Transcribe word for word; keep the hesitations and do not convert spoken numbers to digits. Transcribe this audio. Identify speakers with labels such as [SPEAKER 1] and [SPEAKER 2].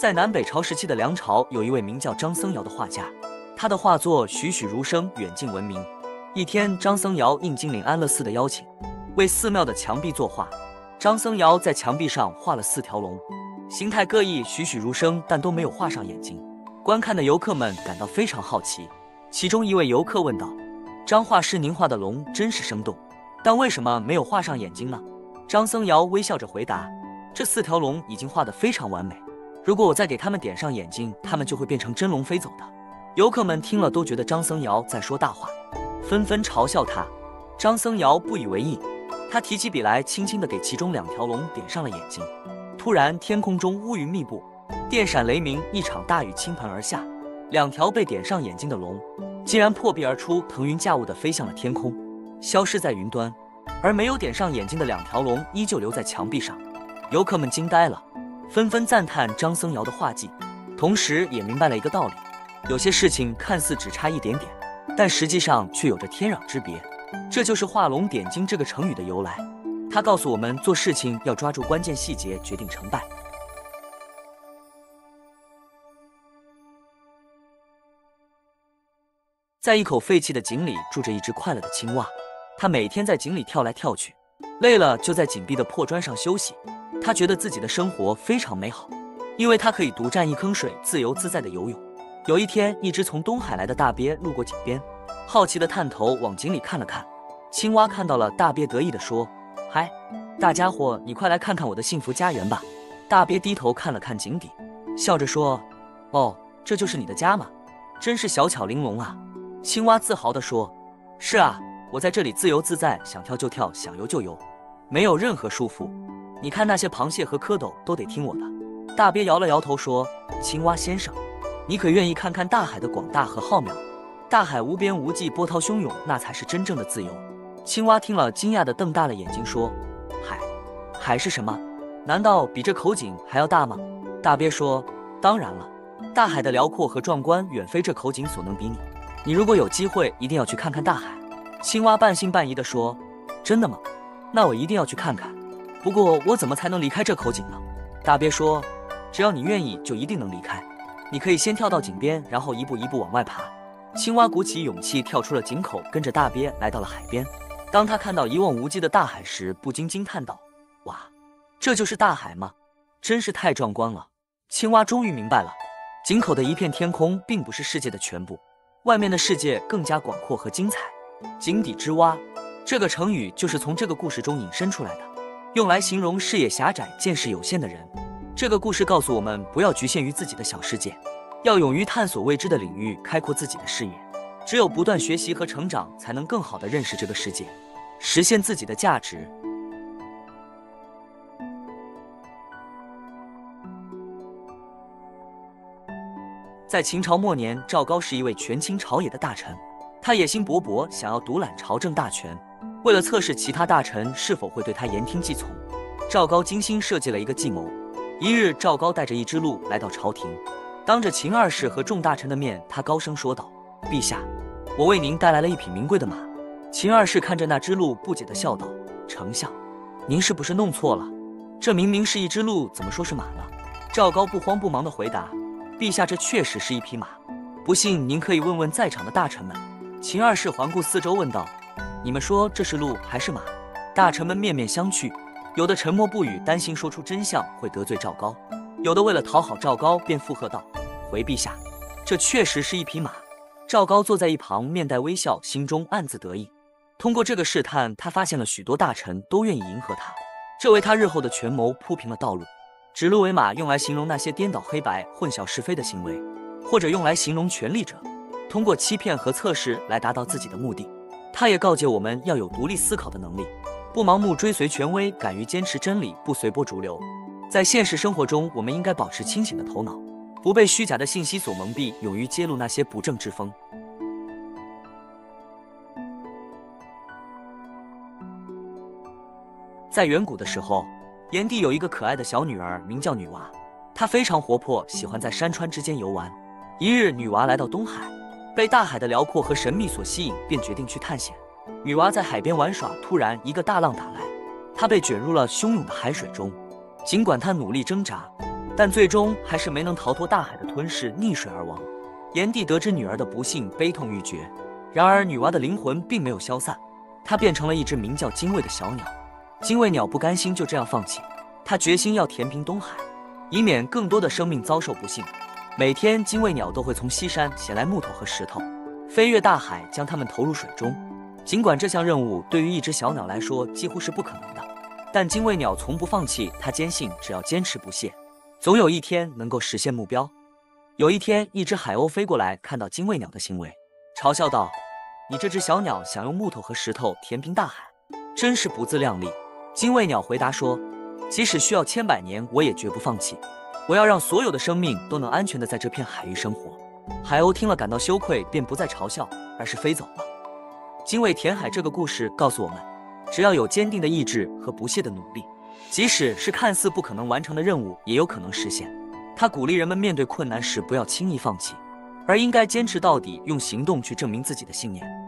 [SPEAKER 1] 在南北朝时期的梁朝，有一位名叫张僧繇的画家，他的画作栩栩如生，远近闻名。一天，张僧繇应金陵安乐寺的邀请，为寺庙的墙壁作画。张僧繇在墙壁上画了四条龙，形态各异，栩栩如生，但都没有画上眼睛。观看的游客们感到非常好奇。其中一位游客问道：“张画师，您画的龙真是生动，但为什么没有画上眼睛呢？”张僧繇微笑着回答：“这四条龙已经画得非常完美，如果我再给它们点上眼睛，它们就会变成真龙飞走的。”游客们听了都觉得张僧繇在说大话，纷纷嘲笑他。张僧繇不以为意，他提起笔来，轻轻地给其中两条龙点上了眼睛。突然，天空中乌云密布，电闪雷鸣，一场大雨倾盆而下。两条被点上眼睛的龙竟然破壁而出，腾云驾雾地飞向了天空，消失在云端。而没有点上眼睛的两条龙依旧留在墙壁上。游客们惊呆了，纷纷赞叹张僧繇的画技，同时也明白了一个道理：有些事情看似只差一点点，但实际上却有着天壤之别。这就是画龙点睛这个成语的由来。它告诉我们，做事情要抓住关键细节，决定成败。在一口废弃的井里住着一只快乐的青蛙，它每天在井里跳来跳去，累了就在井壁的破砖上休息。它觉得自己的生活非常美好，因为它可以独占一坑水，自由自在地游泳。有一天，一只从东海来的大鳖路过井边，好奇地探头往井里看了看。青蛙看到了大鳖，得意地说：“嗨，大家伙，你快来看看我的幸福家园吧。”大鳖低头看了看井底，笑着说：“哦，这就是你的家吗？真是小巧玲珑啊。”青蛙自豪地说：“是啊，我在这里自由自在，想跳就跳，想游就游，没有任何束缚。你看那些螃蟹和蝌蚪都得听我的。”大鳖摇了摇头说：“青蛙先生，你可愿意看看大海的广大和浩渺？大海无边无际，波涛汹涌，那才是真正的自由。”青蛙听了，惊讶地瞪大了眼睛说：“海，海是什么？难道比这口井还要大吗？”大鳖说：“当然了，大海的辽阔和壮观远非这口井所能比拟。你如果有机会，一定要去看看大海。”青蛙半信半疑地说：“真的吗？那我一定要去看看。不过我怎么才能离开这口井呢？”大鳖说：“只要你愿意，就一定能离开。你可以先跳到井边，然后一步一步往外爬。”青蛙鼓起勇气跳出了井口，跟着大鳖来到了海边。当他看到一望无际的大海时，不禁惊叹道：“哇，这就是大海吗？真是太壮观了！”青蛙终于明白了，井口的一片天空并不是世界的全部，外面的世界更加广阔和精彩。井底之蛙这个成语就是从这个故事中引申出来的，用来形容视野狭窄、见识有限的人。这个故事告诉我们，不要局限于自己的小世界，要勇于探索未知的领域，开阔自己的视野。只有不断学习和成长，才能更好地认识这个世界，实现自己的价值。在秦朝末年，赵高是一位权倾朝野的大臣，他野心勃勃，想要独揽朝政大权。为了测试其他大臣是否会对他言听计从，赵高精心设计了一个计谋。一日，赵高带着一只鹿来到朝廷，当着秦二世和众大臣的面，他高声说道：“陛下，我为您带来了一匹名贵的马。”秦二世看着那只鹿，不解地笑道：“丞相，您是不是弄错了？这明明是一只鹿，怎么说是马呢？”赵高不慌不忙地回答：“陛下，这确实是一匹马，不信您可以问问在场的大臣们。”秦二世环顾四周问道：“你们说这是鹿还是马？”大臣们面面相觑，有的沉默不语，担心说出真相会得罪赵高；有的为了讨好赵高，便附和道：“回陛下，这确实是一匹马。”赵高坐在一旁，面带微笑，心中暗自得意。通过这个试探，他发现了许多大臣都愿意迎合他，这为他日后的权谋铺平了道路。指鹿为马用来形容那些颠倒黑白、混淆是非的行为，或者用来形容权力者通过欺骗和测试来达到自己的目的。他也告诫我们要有独立思考的能力，不盲目追随权威，敢于坚持真理，不随波逐流。在现实生活中，我们应该保持清醒的头脑，不被虚假的信息所蒙蔽，勇于揭露那些不正之风。在远古的时候，炎帝有一个可爱的小女儿，名叫女娃。她非常活泼，喜欢在山川之间游玩。一日，女娃来到东海，被大海的辽阔和神秘所吸引，便决定去探险。女娃在海边玩耍，突然一个大浪打来，她被卷入了汹涌的海水中。尽管她努力挣扎， 但最终还是没能逃脱大海的吞噬，溺水而亡。炎帝得知女儿的不幸，悲痛欲绝。然而女娲的灵魂并没有消散，她变成了一只名叫精卫的小鸟。精卫鸟不甘心就这样放弃，它决心要填平东海，以免更多的生命遭受不幸。每天，精卫鸟都会从西山衔来木头和石头，飞越大海，将它们投入水中。尽管这项任务对于一只小鸟来说几乎是不可能的，但精卫鸟从不放弃。它坚信，只要坚持不懈，总有一天能够实现目标。有一天，一只海鸥飞过来，看到精卫鸟的行为，嘲笑道：“你这只小鸟想用木头和石头填平大海，真是不自量力。”精卫鸟回答说：“即使需要千百年，我也绝不放弃。我要让所有的生命都能安全地在这片海域生活。”海鸥听了感到羞愧，便不再嘲笑，而是飞走了。精卫填海这个故事告诉我们，只要有坚定的意志和不懈的努力，即使是看似不可能完成的任务，也有可能实现。它鼓励人们面对困难时不要轻易放弃，而应该坚持到底，用行动去证明自己的信念。